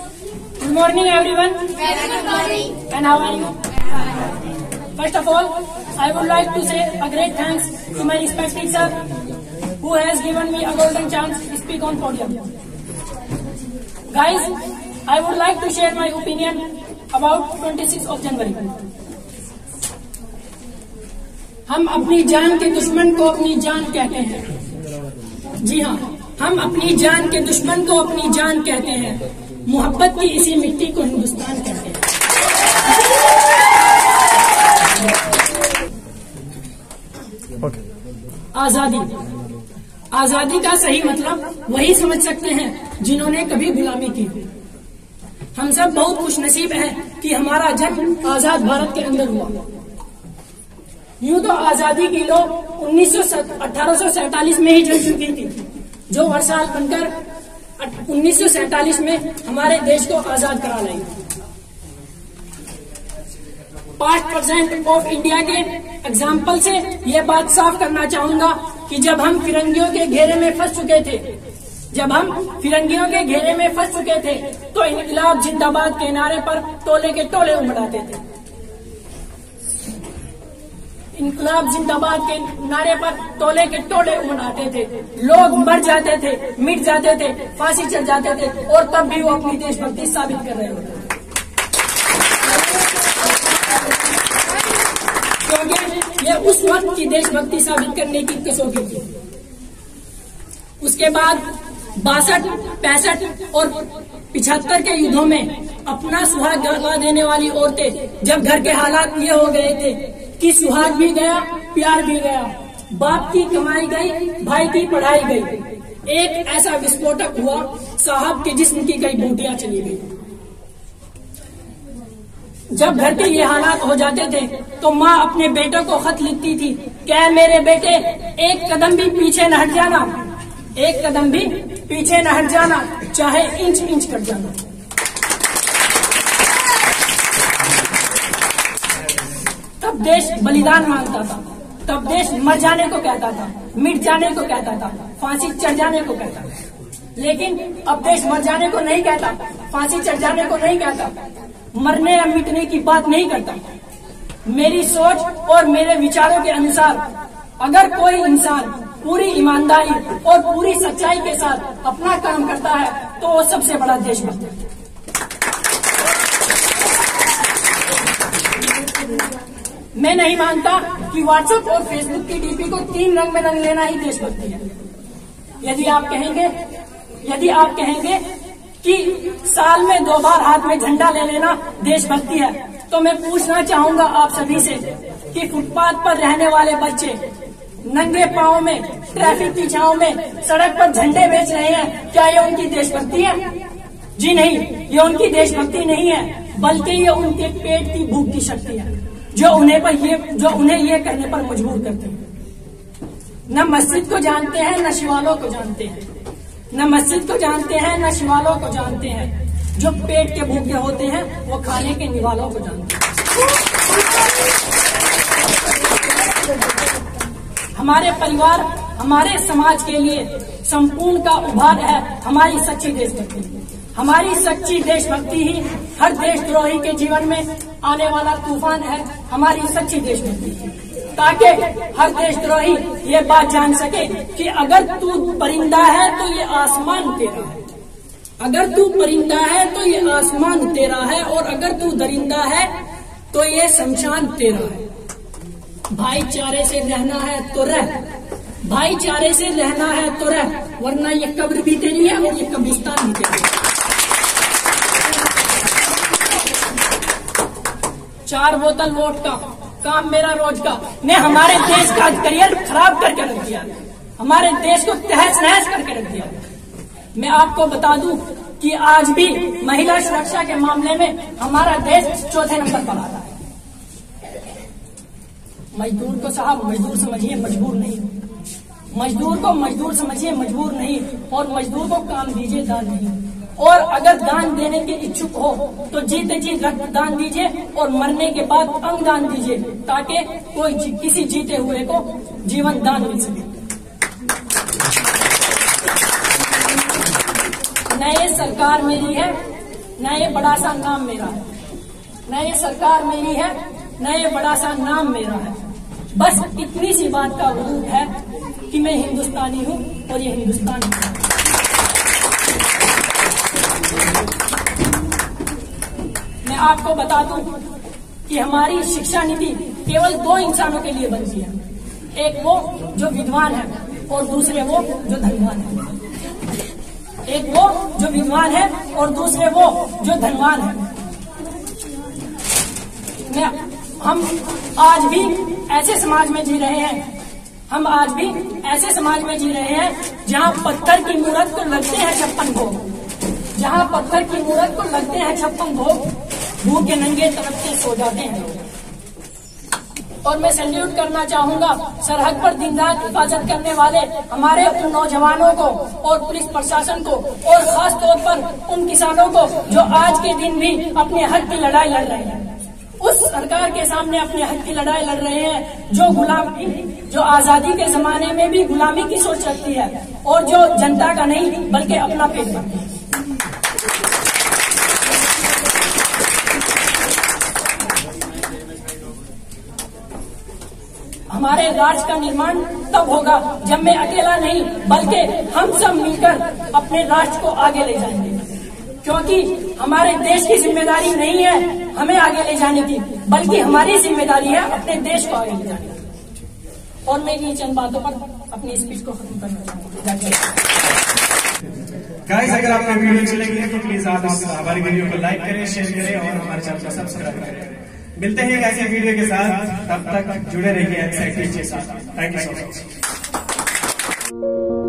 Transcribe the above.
Good morning, everyone. Very good morning. And how are you? First of all, I would like to say a great thanks to my respected sir, who has given me a golden chance to speak on podium. Guys, I would like to share my opinion about 26th of January. हम अपनी जान के दुश्मन को अपनी जान कहते हैं। जी हाँ, हम अपनी जान के दुश्मन को अपनी जान कहते हैं। मोहब्बत की इसी मिट्टी को हिंदुस्तान कहते हैं। आजादी, आजादी का सही मतलब वही समझ सकते हैं जिन्होंने कभी गुलामी की। हम सब बहुत खुशनसीब हैं कि हमारा जन्म आजाद भारत के अंदर हुआ। यूं तो आजादी की लो 1847 में ही जल चुकी थी, जो वर्षाल बनकर 1947 में हमारे देश को आजाद करा लाई। 5% ऑफ इंडिया के एग्जाम्पल से ये बात साफ करना चाहूंगा कि जब हम फिरंगियों के घेरे में फंस चुके थे, तो इनकलाब जिंदाबाद के नारे पर टोले के टोले उमड़ाते थे। इनकलाब जिंदाबाद के नारे पर टोले के टोले उमड़ाते थे। लोग मर जाते थे, मिट जाते थे, फांसी चढ़ जाते थे, और तब भी वो अपनी देशभक्ति साबित कर रहे होते थे, क्योंकि ये उस वक्त की देशभक्ति साबित करने की कसौटी थी। उसके बाद 62, 65 और 75 के युद्धों में अपना सुहाग गवा देने वाली औरतें जब घर के हालात ये हो गए थे कि सुहाग भी गया, प्यार भी गया, बाप की कमाई गई, भाई की पढ़ाई गई, एक ऐसा विस्फोटक हुआ, साहब के जिस्म की कई बूटियां चली गई। जब घर के ये हालात हो जाते थे तो माँ अपने बेटों को खत लिखती थी, क्या मेरे बेटे एक कदम भी पीछे न हट जाना, एक कदम भी पीछे न हट जाना, चाहे इंच इंच कट जाना। तब देश बलिदान मांगता था, तब देश मर जाने को कहता था, मिट जाने को कहता था, फांसी चढ़ जाने को कहता था। लेकिन अब देश मर जाने को नहीं कहता, फांसी चढ़ जाने को नहीं कहता, मरने या मिटने की बात नहीं करता। मेरी सोच और मेरे विचारों के अनुसार अगर कोई इंसान पूरी ईमानदारी और पूरी सच्चाई के साथ अपना काम करता है तो वो सबसे बड़ा देशभक्त है। मैं नहीं मानता कि व्हाट्सएप और फेसबुक की डीपी को 3 रंग में रंग लेना ही देशभक्ति है। यदि आप कहेंगे कि साल में 2 बार हाथ में झंडा ले लेना देशभक्ति है, तो मैं पूछना चाहूंगा आप सभी से कि फुटपाथ पर रहने वाले बच्चे नंगे पांव में ट्रैफिक की छांव में सड़क पर झंडे बेच रहे हैं, क्या ये उनकी देशभक्ति है? जी नहीं, ये उनकी देशभक्ति नहीं है, बल्कि ये उनके पेट की भूख की शक्ति है जो उन्हें ये करने पर मजबूर करती है। न मस्जिद को जानते हैं, न शिवालों को जानते हैं, न मस्जिद को जानते हैं, न शिवालों को जानते हैं। जो पेट के भूखे होते हैं वो खाने के निवालों को जानते हैं। हमारे परिवार, हमारे समाज के लिए संपूर्ण का उभार है हमारी सच्ची देशभक्ति। हमारी सच्ची देशभक्ति ही हर देशद्रोही के जीवन में आने वाला तूफान है। हमारी सच्ची देशभक्ति, ताकि हर देशद्रोही ये बात जान सके कि अगर तू परिंदा है तो ये आसमान तेरा है, अगर तू परिंदा है तो ये आसमान तेरा है, और अगर तू दरिंदा है तो ये शमशान तेरा है। भाईचारे से रहना है तो रह, भाईचारे से रहना है तो रह, वरना ये कब्र भी तेरी है और ये कब्रिस्तान भी तेरी है। 4 बोतल वोट का काम मेरा रोज का ने हमारे देश का करियर खराब करके रख दिया, हमारे देश को तहस नहस करके रख दिया। मैं आपको बता दूं कि आज भी महिला सुरक्षा के मामले में हमारा देश 4थे नंबर पर आता है। मजदूर को साहब मजदूर समझिए, मजबूर नहीं। मजदूर को मजदूर समझिए, मजबूर नहीं। और मजदूर को काम दीजिए, दान नहीं। और अगर दान देने के इच्छुक हो तो जीते जी रक्त दान दीजिए और मरने के बाद अंग दान दीजिए, ताकि किसी जीते हुए को जीवन दान मिल सके। नए सरकार मेरी है, न ये बड़ा सा नाम मेरा है, न ये सरकार मेरी है, न ये बड़ा सा नाम मेरा है। बस इतनी सी बात का वजूद है कि मैं हिंदुस्तानी हूँ और ये हिंदुस्तान है। मैं आपको बता दूं कि हमारी शिक्षा नीति केवल 2 इंसानों के लिए बनती है, एक वो जो विद्वान है और दूसरे वो जो धनवान है। एक वो जो विद्वान है और दूसरे वो जो धनवान है। हम आज भी ऐसे समाज में जी रहे हैं, हम आज भी ऐसे समाज में जी रहे हैं जहाँ पत्थर की मूरत को लगते हैं 56 भोग, जहाँ पत्थर की मूरत को लगते हैं 56 भोग, भूखे नंगे तड़पते सो जाते हैं लोग। और मैं सैल्यूट करना चाहूंगा सरहद पर दिन रात हिफाजत करने वाले हमारे उन नौजवानों को और पुलिस प्रशासन को, और खास तौर पर उन किसानों को जो आज के दिन भी अपने हक की लड़ाई लड़ रहे हैं, उस सरकार के सामने अपने हक की लड़ाई लड़ रहे हैं जो आजादी के जमाने में भी गुलामी की सोच रखती है और जो जनता का नहीं बल्कि अपना पेट भरती है। हमारे राज्य का निर्माण तब होगा जब मैं अकेला नहीं बल्कि हम सब मिलकर अपने राष्ट्र को आगे ले जाएंगे, क्योंकि हमारे देश की जिम्मेदारी नहीं है हमें आगे ले जाने की, बल्कि हमारी जिम्मेदारी है अपने देश को आगे ले जाने की। और मैं ये चंद बातों पर अपनी स्पीच को खत्म करना चाहूँगा। गाइस, अगर आपको वीडियो अच्छी लगी है तो प्लीज आप हमारी वीडियो को लाइक करें, शेयर करें और हमारे चैनल को सब्सक्राइब करें। मिलते हैं एक ऐसे वीडियो के साथ, तब तक जुड़े रहिए एक्साइटेड के साथ। Thank you so much.